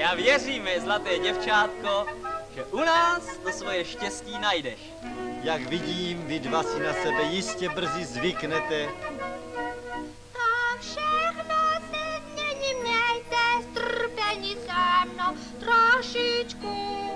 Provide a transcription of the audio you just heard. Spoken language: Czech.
Já věřím, mé zlaté děvčátko, že u nás to svoje štěstí najdeš. Jak vidím, vy dva si na sebe jistě brzy zvyknete. To všechno se změní, mějte strpení se mnou trošičku.